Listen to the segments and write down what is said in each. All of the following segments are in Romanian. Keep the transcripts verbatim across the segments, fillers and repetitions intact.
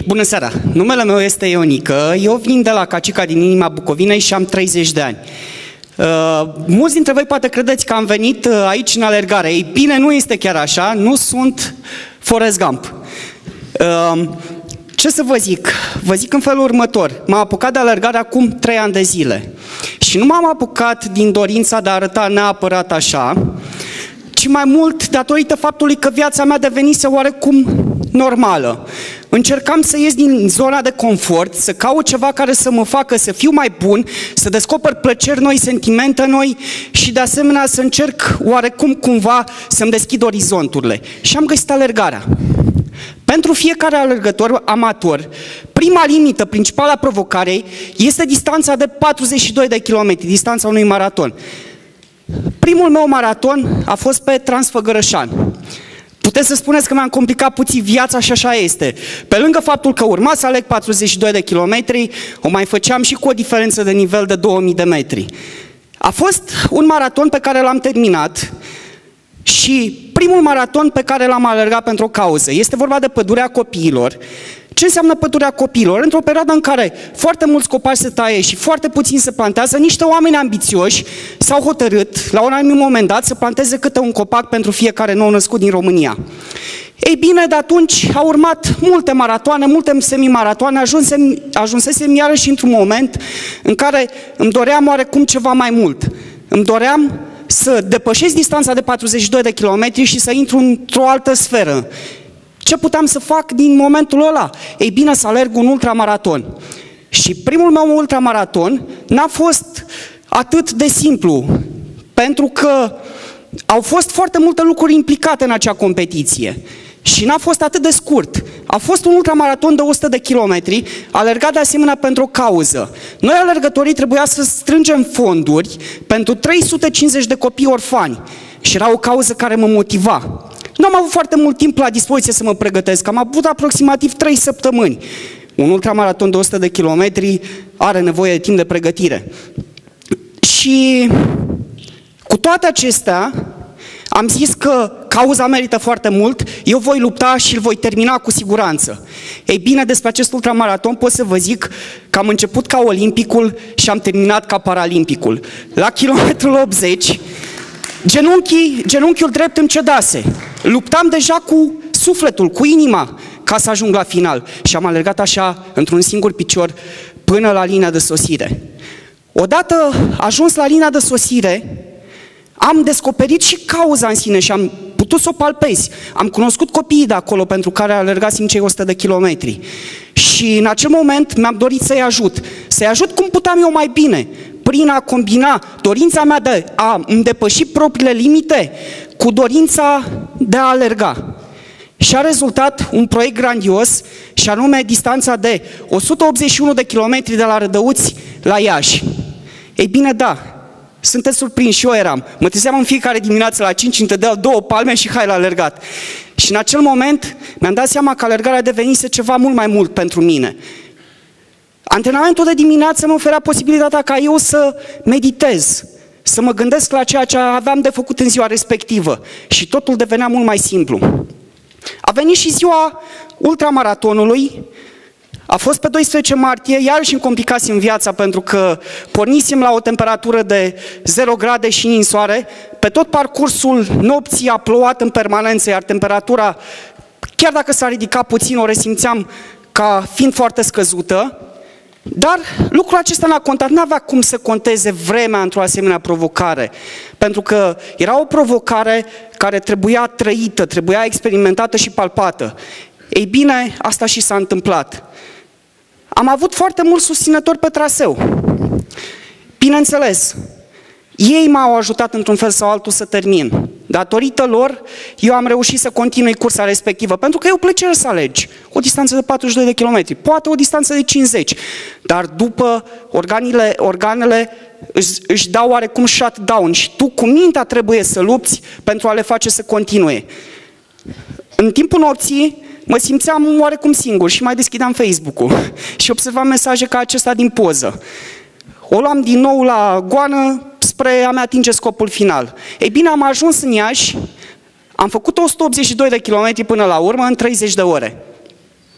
Bună seara! Numele meu este Ionică, eu vin de la Cacica din inima Bucovinei și am treizeci de ani. Uh, mulți dintre voi poate credeți că am venit uh, aici în alergare. Ei bine, nu este chiar așa, nu sunt Forrest Gump. Uh, ce să vă zic? Vă zic în felul următor. M-am apucat de alergare acum trei ani de zile. Și nu m-am apucat din dorința de a arăta neapărat așa, ci mai mult datorită faptului că viața mea devenise oarecum normală. Încercam să ies din zona de confort, să caut ceva care să mă facă să fiu mai bun, să descoper plăceri noi, sentimente noi și de asemenea să încerc oarecum cumva să-mi deschid orizonturile. Și am găsit alergarea. Pentru fiecare alergător amator, prima limită, principala provocare este distanța de patruzeci și doi de kilometri, distanța unui maraton. Primul meu maraton a fost pe Transfăgărășan. Puteți să spuneți că mi-am complicat puțin viața și așa este. Pe lângă faptul că urma să aleg patruzeci și doi de kilometri, o mai făceam și cu o diferență de nivel de două mii de metri. A fost un maraton pe care l-am terminat și primul maraton pe care l-am alergat pentru o cauză. Este vorba de Pădurea Copiilor. Ce înseamnă Pădurea Copiilor? Într-o perioadă în care foarte mulți copaci se taie și foarte puțin se plantează, niște oameni ambițioși s-au hotărât, la un anumit moment dat, să planteze câte un copac pentru fiecare nou născut din România. Ei bine, de atunci au urmat multe maratoane, multe semimaratoane, ajunsem, ajunsesem iarăși într-un moment în care îmi doream oarecum ceva mai mult. Îmi doream să depășesc distanța de patruzeci și doi de kilometri și să intru într-o altă sferă. Ce puteam să fac din momentul ăla? Ei bine, să alerg un ultramaraton. Și primul meu ultramaraton n-a fost atât de simplu, pentru că au fost foarte multe lucruri implicate în acea competiție. Și n-a fost atât de scurt. A fost un ultramaraton de o sută de kilometri, alergat de asemenea pentru o cauză. Noi, alergătorii, trebuia să strângem fonduri pentru trei sute cincizeci de copii orfani. Și era o cauză care mă motiva. Nu am avut foarte mult timp la dispoziție să mă pregătesc, am avut aproximativ trei săptămâni. Un ultramaraton de o sută de kilometri are nevoie de timp de pregătire. Și cu toate acestea, am zis că cauza merită foarte mult, eu voi lupta și îl voi termina cu siguranță. Ei bine, despre acest ultramaraton pot să vă zic că am început ca olimpicul și am terminat ca paralimpicul. La kilometrul optzeci, genunchii, genunchiul drept îmi cedase. Luptam deja cu sufletul, cu inima, ca să ajung la final. Și am alergat așa, într-un singur picior, până la linia de sosire. Odată ajuns la linia de sosire, am descoperit și cauza în sine și am putut să o palpez. Am cunoscut copiii de acolo pentru care alergasem cei o sută de kilometri. Și în acel moment mi-am dorit să-i ajut. Să-i ajut cum puteam eu mai bine, prin a combina dorința mea de a îmi depăși propriile limite cu dorința de a alerga. Și a rezultat un proiect grandios, și anume distanța de o sută optzeci și unu de kilometri de la Rădăuți la Iași. Ei bine, da, sunteți surprinși, și eu eram. Mă trezeam în fiecare dimineață la cinci, îmi dădeau două palme și hai la alergat. Și în acel moment mi-am dat seama că alergarea devenise ceva mult mai mult pentru mine. Antrenamentul de dimineață mă oferea posibilitatea ca eu să meditez, să mă gândesc la ceea ce aveam de făcut în ziua respectivă și totul devenea mult mai simplu. A venit și ziua ultramaratonului, a fost pe doisprezece martie, iarăși îmi complicasem viața pentru că pornisem la o temperatură de zero grade și în soare, pe tot parcursul nopții a plouat în permanență, iar temperatura, chiar dacă s-a ridicat puțin, o resimțeam ca fiind foarte scăzută. Dar lucrul acesta n-a contat, n-avea cum să conteze vremea într-o asemenea provocare, pentru că era o provocare care trebuia trăită, trebuia experimentată și palpată. Ei bine, asta și s-a întâmplat. Am avut foarte mulți susținători pe traseu. Bineînțeles, ei m-au ajutat într-un fel sau altul să termin. Datorită lor, eu am reușit să continui cursa respectivă, pentru că e o plăcere să alegi o distanță de patruzeci și doi de kilometri, poate o distanță de cincizeci, dar după organele, organele își, își dau oarecum shutdown și tu cu mintea trebuie să lupți pentru a le face să continue. În timpul nopții mă simțeam oarecum singur și mai deschideam Facebook-ul și observam mesaje ca acesta din poză. O luam din nou la goană spre a-mi atinge scopul final. Ei bine, am ajuns în Iași, am făcut o sută optzeci și doi de kilometri până la urmă în treizeci de ore.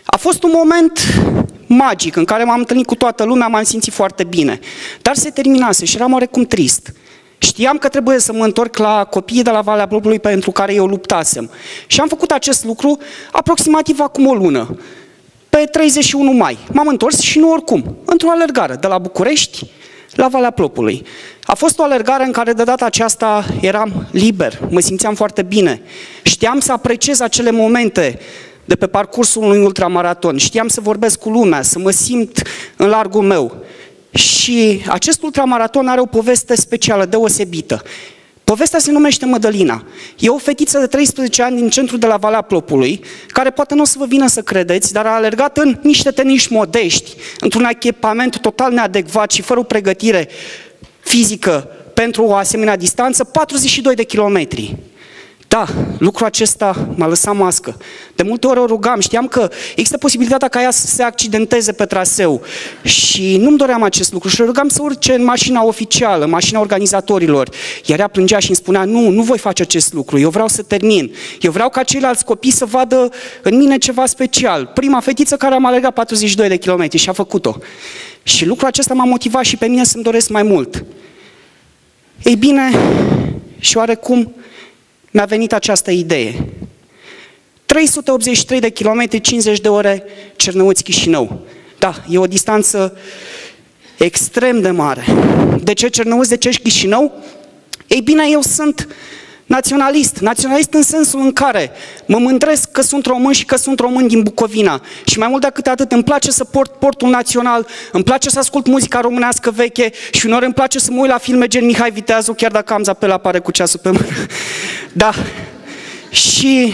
A fost un moment magic în care m-am întâlnit cu toată lumea, m-am simțit foarte bine. Dar se terminase și eram oarecum trist. Știam că trebuie să mă întorc la copiii de la Valea Plopului pentru care eu luptasem. Și am făcut acest lucru aproximativ acum o lună. Pe treizeci și unu mai. M-am întors și nu oricum, într-o alergare de la București la Valea Plopului. A fost o alergare în care de data aceasta eram liber, mă simțeam foarte bine. Știam să apreciez acele momente de pe parcursul unui ultramaraton. Știam să vorbesc cu lumea, să mă simt în largul meu. Și acest ultramaraton are o poveste specială, deosebită. Povestea se numește Mădălina. E o fetiță de treisprezece ani din centrul de la Valea Plopului, care poate nu o să vă vină să credeți, dar a alergat în niște teniși modești, într-un echipament total neadecvat și fără o pregătire fizică pentru o asemenea distanță, patruzeci și doi de kilometri. Da, lucrul acesta m-a lăsat mască. De multe ori o rugam, știam că există posibilitatea ca ea să se accidenteze pe traseu și nu-mi doream acest lucru și o rugam să urce în mașina oficială, mașina organizatorilor. Iar ea plângea și îmi spunea, nu, nu voi face acest lucru, eu vreau să termin. Eu vreau ca ceilalți copii să vadă în mine ceva special. Prima fetiță care am alergat patruzeci și doi de kilometri și a făcut-o. Și lucrul acesta m-a motivat și pe mine să-mi doresc mai mult. Ei bine, și oarecum mi-a venit această idee. trei sute optzeci și trei de kilometri, cincizeci de ore, Cernăuți-Chișinău. Da, e o distanță extrem de mare. De ce Cernăuți, de ce Chișinău? Ei bine, eu sunt naționalist. Naționalist în sensul în care mă mândresc că sunt român și că sunt român din Bucovina. Și mai mult decât atât, îmi place să port portul național, îmi place să ascult muzica românească veche și uneori îmi place să mă uit la filme gen Mihai Viteazu, chiar dacă Amza pe el apare cu ceasul pe mână. Da. Și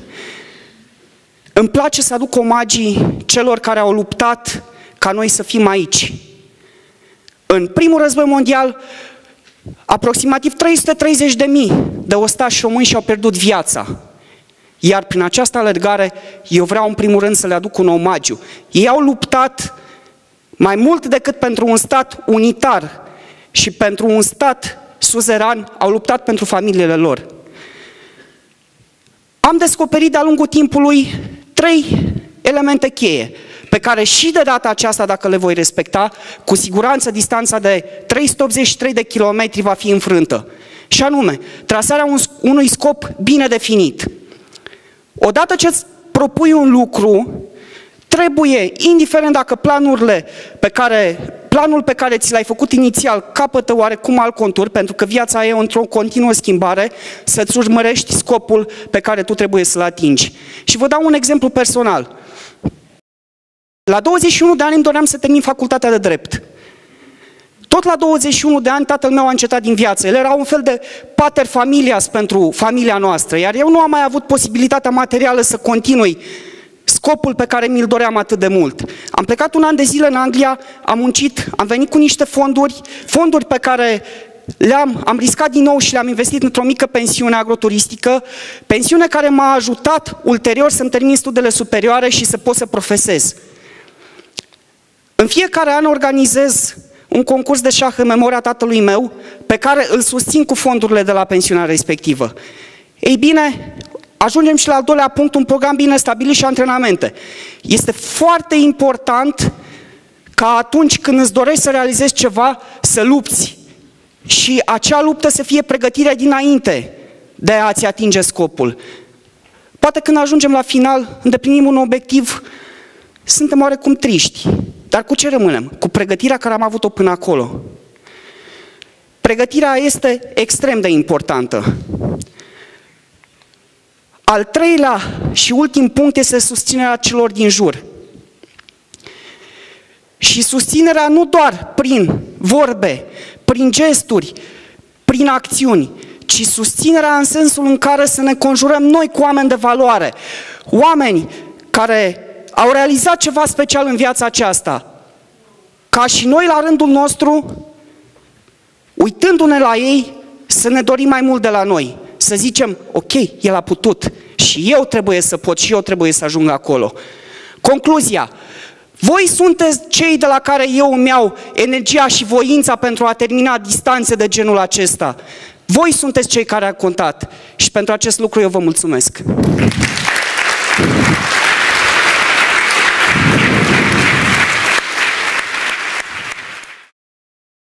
îmi place să aduc omagii celor care au luptat ca noi să fim aici. În primul război mondial, aproximativ trei sute treizeci de mii de ostași români și-au pierdut viața. Iar prin această alergare, eu vreau în primul rând să le aduc un omagiu. Ei au luptat mai mult decât pentru un stat unitar și pentru un stat suzeran, au luptat pentru familiile lor. Am descoperit de-a lungul timpului trei elemente cheie, pe care și de data aceasta, dacă le voi respecta, cu siguranță distanța de trei sute optzeci și trei de kilometri va fi înfrântă. Și anume, trasarea unui scop bine definit. Odată ce îți propui un lucru, trebuie, indiferent dacă planurile pe care, planul pe care ți l-ai făcut inițial capătă oarecum alt contur, pentru că viața e într-o continuă schimbare, să-ți urmărești scopul pe care tu trebuie să-l atingi. Și vă dau un exemplu personal. La douăzeci și unu de ani îmi doream să termin facultatea de drept. Tot la douăzeci și unu de ani tatăl meu a încetat din viață. El era un fel de pater familias pentru familia noastră, iar eu nu am mai avut posibilitatea materială să continui scopul pe care mi-l doream atât de mult. Am plecat un an de zile în Anglia, am muncit, am venit cu niște fonduri, fonduri pe care le-am am riscat din nou și le-am investit într-o mică pensiune agroturistică, pensiune care m-a ajutat ulterior să-mi termin studiile superioare și să pot să profesez. În fiecare an organizez un concurs de șah în memoria tatălui meu, pe care îl susțin cu fondurile de la pensiunea respectivă. Ei bine, ajungem și la al doilea punct, un program bine stabilit și antrenamente. Este foarte important ca atunci când îți dorești să realizezi ceva, să lupți. Și acea luptă să fie pregătirea dinainte de a-ți atinge scopul. Poate când ajungem la final, îndeplinim un obiectiv, suntem oarecum triști. Dar cu ce rămânem? Cu pregătirea care am avut-o până acolo. Pregătirea este extrem de importantă. Al treilea și ultim punct este susținerea celor din jur. Și susținerea nu doar prin vorbe, prin gesturi, prin acțiuni, ci susținerea în sensul în care să ne conjurăm noi cu oameni de valoare. Oameni care au realizat ceva special în viața aceasta. Ca și noi, la rândul nostru, uitându-ne la ei, să ne dorim mai mult de la noi. Să zicem, ok, el a putut și eu trebuie să pot și eu trebuie să ajung acolo. Concluzia. Voi sunteți cei de la care eu îmi iau energia și voința pentru a termina distanțe de genul acesta. Voi sunteți cei care au contat și pentru acest lucru eu vă mulțumesc.